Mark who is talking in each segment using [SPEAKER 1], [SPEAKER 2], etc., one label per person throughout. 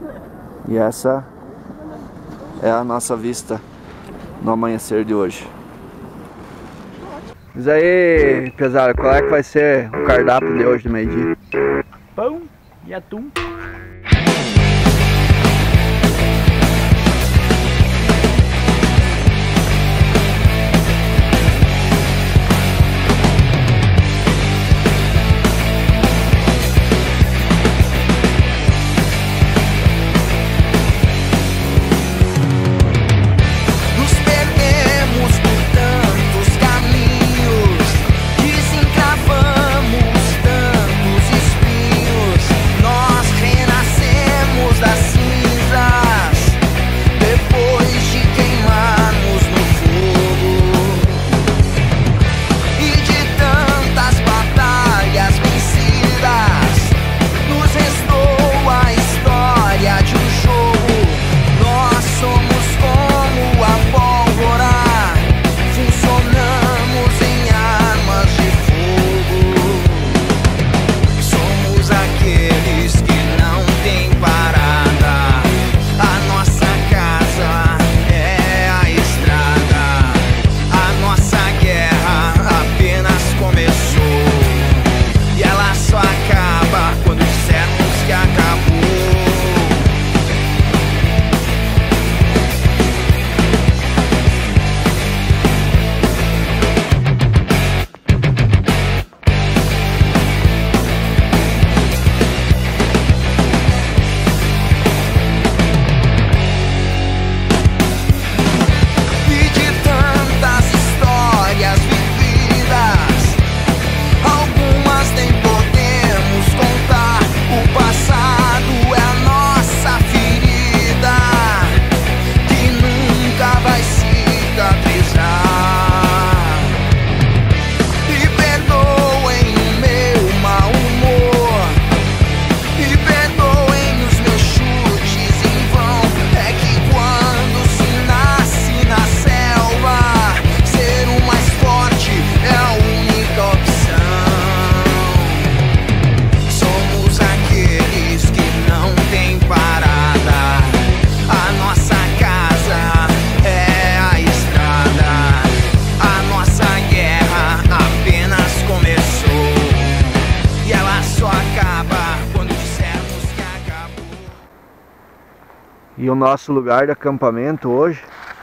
[SPEAKER 1] E essa é a nossa vista no amanhecer de hoje. Diz aí, pesado, qual é que vai ser o cardápio de hoje do meio-dia?
[SPEAKER 2] Pão e atum.
[SPEAKER 1] E o nosso lugar de acampamento hoje,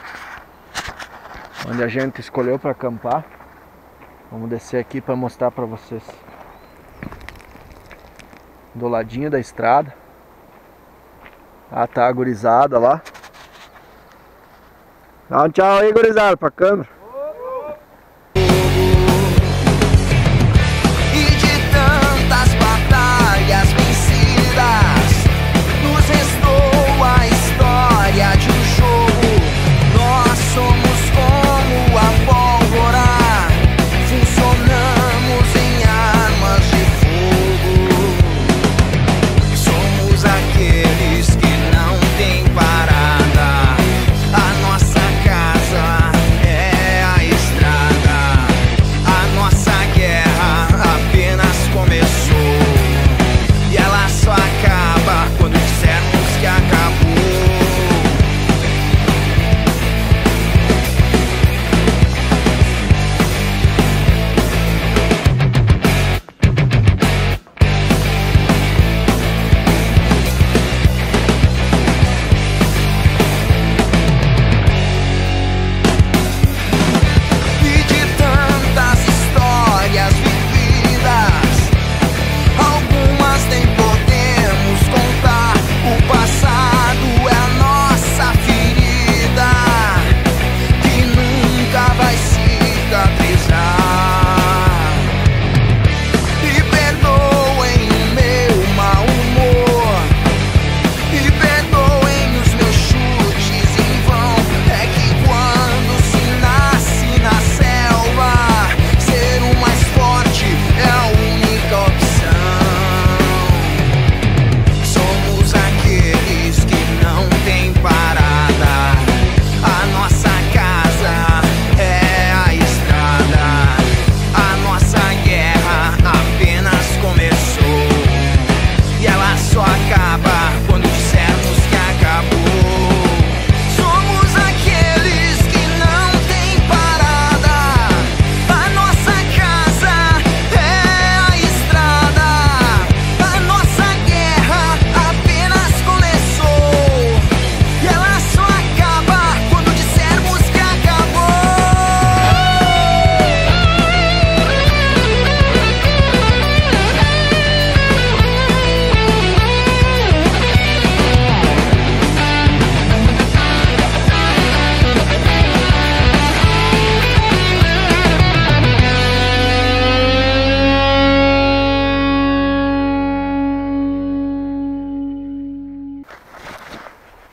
[SPEAKER 1] onde a gente escolheu para acampar, vamos descer aqui para mostrar para vocês. Do ladinho da estrada, tá a gurizada lá. Dá um tchau aí, gurizada, pra câmera.
[SPEAKER 3] Aqueles que não têm parada, a nossa casa é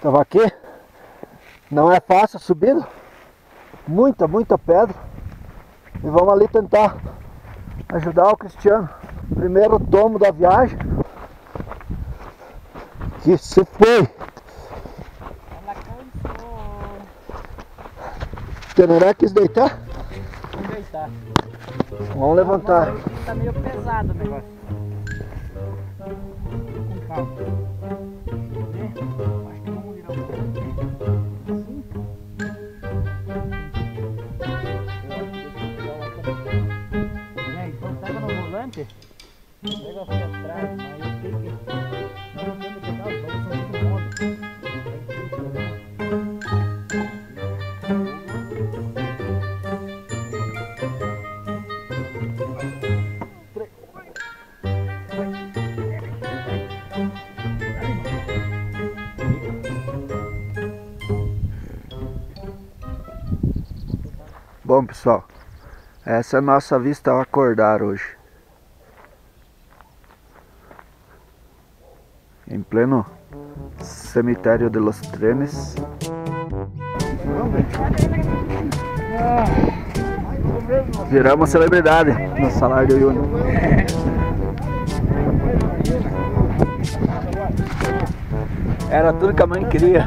[SPEAKER 1] Estava aqui. Não é fácil a subida. Muita pedra. E vamos ali tentar ajudar o Cristiano. Primeiro tomo da viagem. Que se foi.
[SPEAKER 2] Ela cansou.
[SPEAKER 1] Teneré quis deitar?
[SPEAKER 2] Vamos deitar.
[SPEAKER 1] Vamos levantar.
[SPEAKER 2] Tá meio pesado o negócio. Com calma. Acho que vamos virar um pouco. Assim. Então pega no volante. Pega aqui atrás, mas eu tenho que... Não tem que pegar os dois, são muito bons.
[SPEAKER 1] Bom, pessoal, essa é a nossa vista ao acordar hoje. Em pleno cemitério de Los Trenes. Viramos celebridade no salário de Uno. Era tudo que a mãe queria.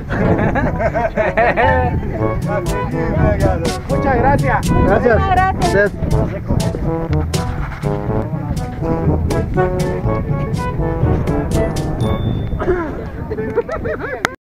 [SPEAKER 2] Muchas gracias.
[SPEAKER 1] Gracias.